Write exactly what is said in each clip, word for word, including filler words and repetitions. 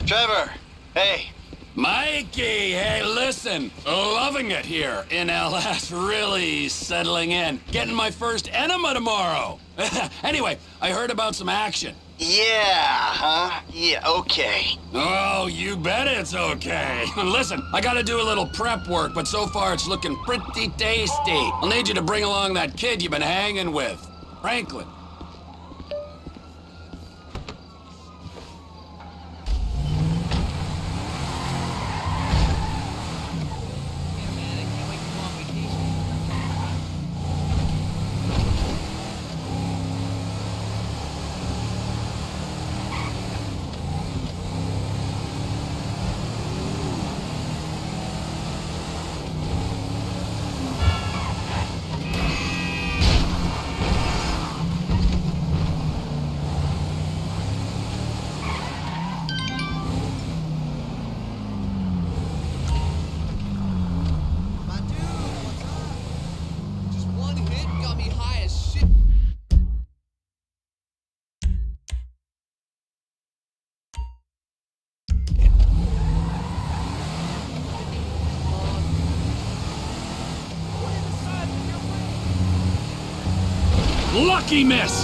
Trevor, hey. Mikey, hey, listen. Loving it here in L S. Really settling in. Getting my first enema tomorrow. Anyway, I heard about some action. Yeah, huh? Yeah, okay. Oh, you bet it's okay. Listen, I gotta do a little prep work, but so far it's looking pretty tasty. I'll need you to bring along that kid you've been hanging with, Franklin. Lucky miss!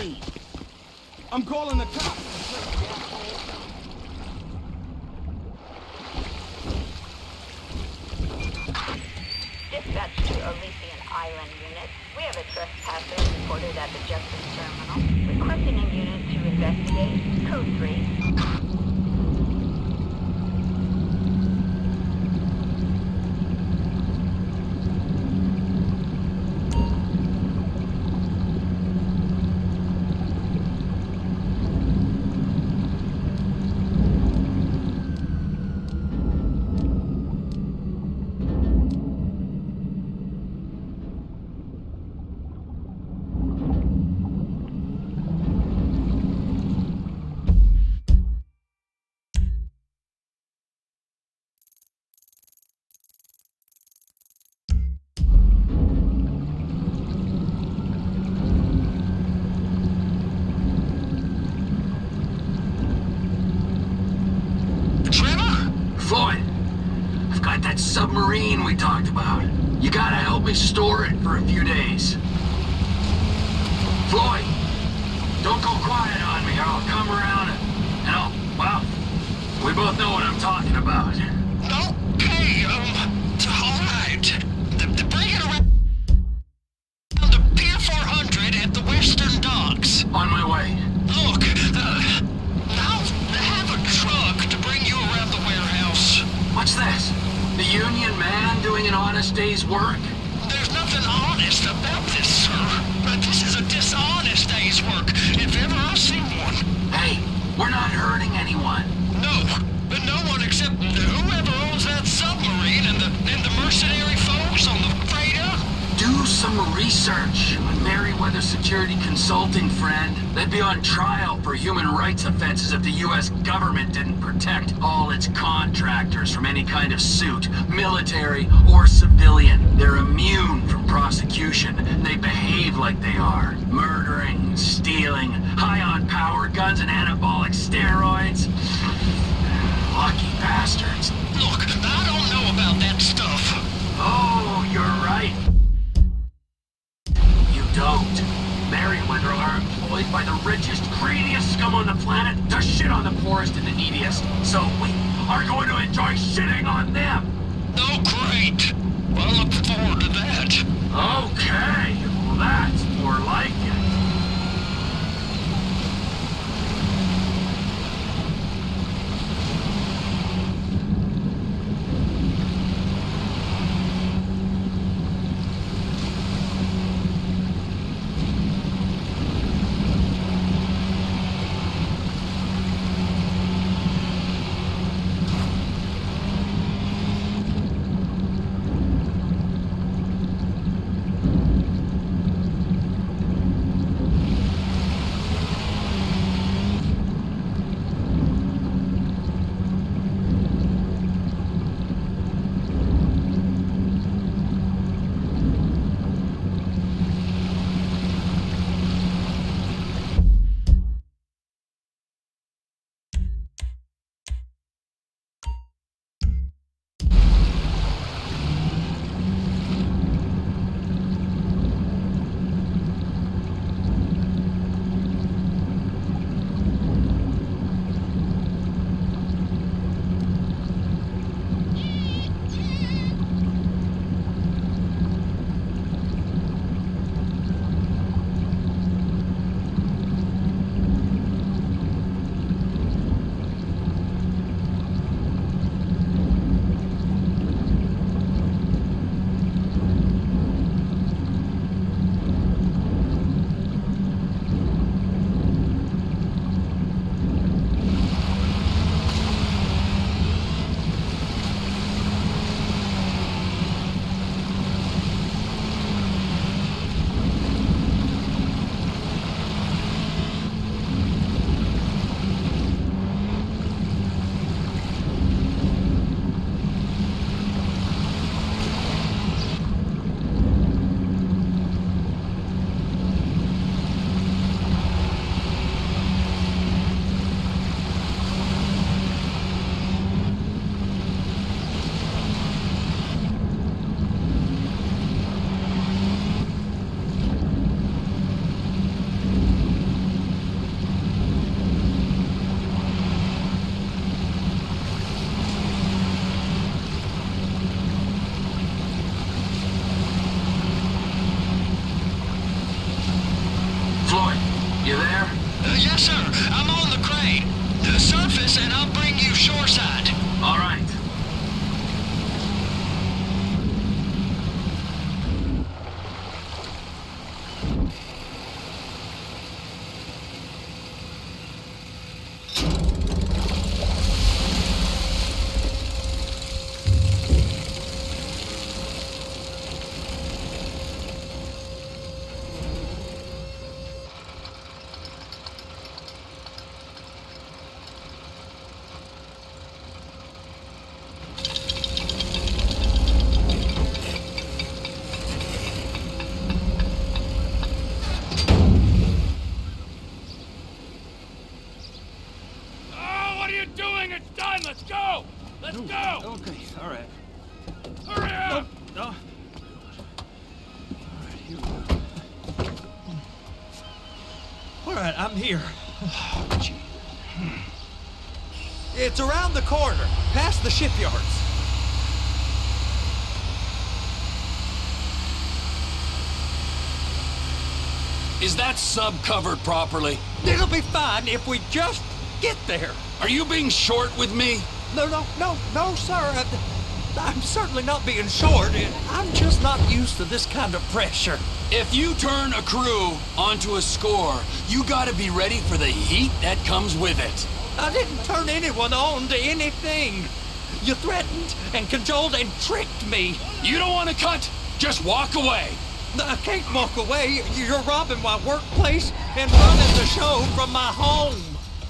submarine. I'm calling the cops. Dispatch to Elysian Island unit. We have a trespasser reported at the Justice Terminal. Requesting a unit to investigate. Code three. Floyd, I've got that submarine we talked about. You gotta help me store it for a few days. Floyd, don't go quiet on me or I'll come around and, and I'll, well, we both know what I'm talking about. Okay, um, alright. Bring it around to Pier four hundred at the Western Docks. On my way. Look, uh, I'll have a truck to bring you around the warehouse. What's this? The union man doing an honest day's work? There's nothing honest about this, sir. But this is a dishonest day's work, if ever I've seen one. Hey, we're not hurting anyone. No, but no one except whoever owns that submarine and the and the mercenary folks on the freighter. Do some research on Merryweather Security Consulting, friend. They'd be on trial for human rights offenses if the U S government didn't protect all its contractors from any kind of suit, military or civilian. They're immune from prosecution. They behave like they are. Murdering, stealing, high on power guns and anabolic steroids. Lucky bastards. Look, I don't know about that stuff. Oh, you're right. You don't. Merryweather are employed by the richest, greediest scum on the planet to shit on the poorest and the neediest. So we are going to enjoy shitting on them. Oh, great. Well, I look forward to that. Okay, well that's more like it. on, let's go! Let's Ooh, go! Okay, all right. Hurry up! No, no. All right, here we go. All right, I'm here. Oh, gee. It's around the corner, past the shipyards. Is that sub covered properly? It'll be fine if we just get there. Are you being short with me? No, no, no, no, sir. I, I'm certainly not being short. I'm just not used to this kind of pressure. If you turn a crew onto a score, you gotta be ready for the heat that comes with it. I didn't turn anyone on to anything. You threatened and cajoled and tricked me. You don't want to cut? Just walk away. I can't walk away. You're robbing my workplace and running the show from my home.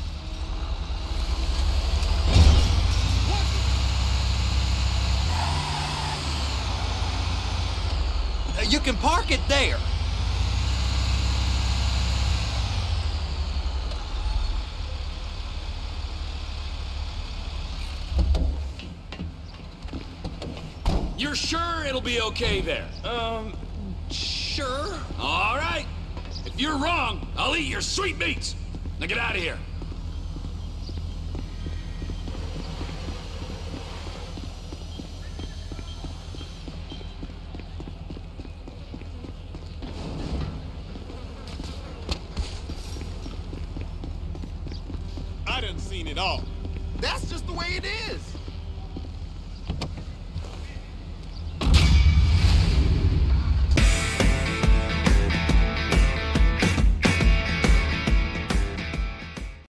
You can park it there. You're sure it'll be okay there? Um, sure. All right. If you're wrong, I'll eat your sweetmeats. Now get out of here. I done seen it all. That's just the way it is.